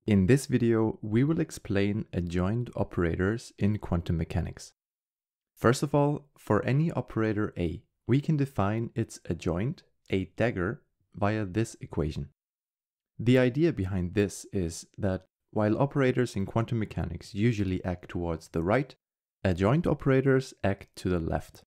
In this video, we will explain adjoint operators in quantum mechanics. First of all, for any operator A, we can define its adjoint, A-dagger, via this equation. The idea behind this is that while operators in quantum mechanics usually act towards the right, adjoint operators act to the left.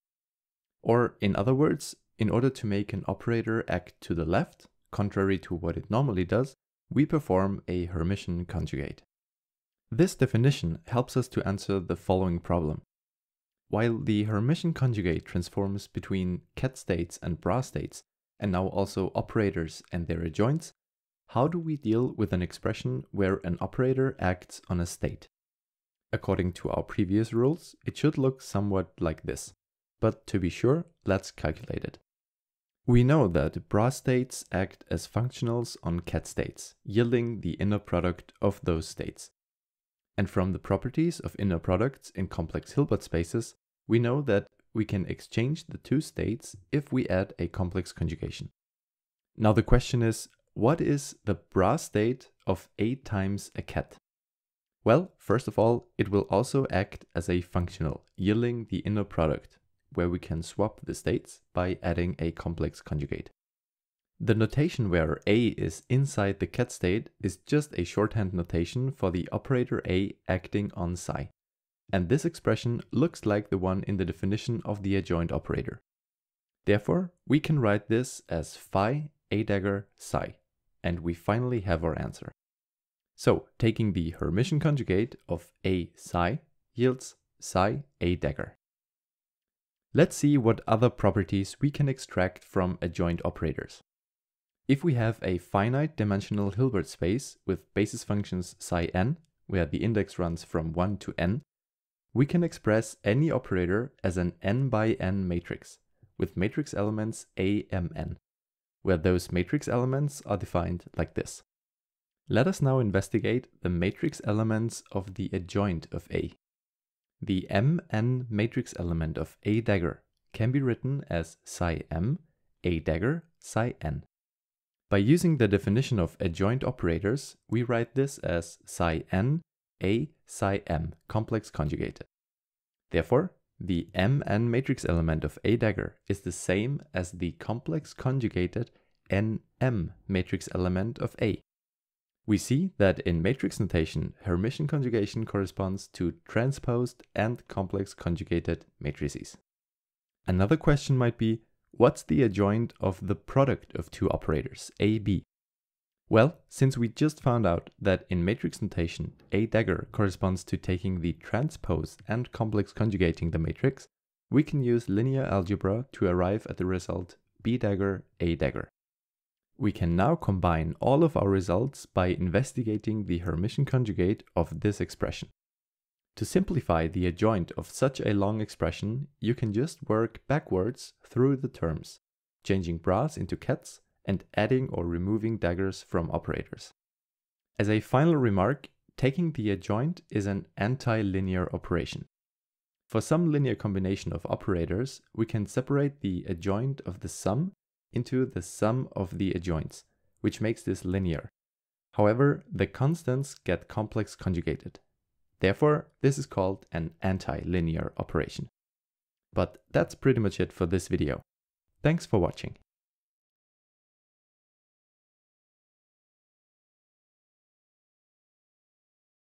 Or in other words, in order to make an operator act to the left, contrary to what it normally does, we perform a Hermitian conjugate. This definition helps us to answer the following problem. While the Hermitian conjugate transforms between ket states and bra states, and now also operators and their adjoints, how do we deal with an expression where an operator acts on a state? According to our previous rules, it should look somewhat like this. But to be sure, let's calculate it. We know that bra states act as functionals on ket states, yielding the inner product of those states. And from the properties of inner products in complex Hilbert spaces, we know that we can exchange the two states if we add a complex conjugation. Now the question is, what is the bra state of A times a ket? Well, first of all, it will also act as a functional, yielding the inner product, where we can swap the states by adding a complex conjugate. The notation where A is inside the ket state is just a shorthand notation for the operator A acting on psi. And this expression looks like the one in the definition of the adjoint operator. Therefore, we can write this as phi A-dagger psi, and we finally have our answer. So, taking the Hermitian conjugate of A psi yields psi A-dagger. Let's see what other properties we can extract from adjoint operators. If we have a finite dimensional Hilbert space with basis functions psi n, where the index runs from 1 to n, we can express any operator as an n by n matrix, with matrix elements A-mn, where those matrix elements are defined like this. Let us now investigate the matrix elements of the adjoint of A. The mn matrix element of A-dagger can be written as psi m, A-dagger, psi n. By using the definition of adjoint operators, we write this as psi n, A, psi m, complex conjugated. Therefore, the mn matrix element of A-dagger is the same as the complex conjugated nm matrix element of A. We see that in matrix notation, Hermitian conjugation corresponds to transposed and complex conjugated matrices. Another question might be, what's the adjoint of the product of two operators, A, B? Well, since we just found out that in matrix notation, A-dagger corresponds to taking the transpose and complex conjugating the matrix, we can use linear algebra to arrive at the result B-dagger, A-dagger. We can now combine all of our results by investigating the Hermitian conjugate of this expression. To simplify the adjoint of such a long expression, you can just work backwards through the terms, changing bras into kets and adding or removing daggers from operators. As a final remark, taking the adjoint is an anti-linear operation. For some linear combination of operators, we can separate the adjoint of the sum into the sum of the adjoints, which makes this linear. However, the constants get complex conjugated. Therefore, this is called an anti-linear operation. But that's pretty much it for this video. Thanks for watching.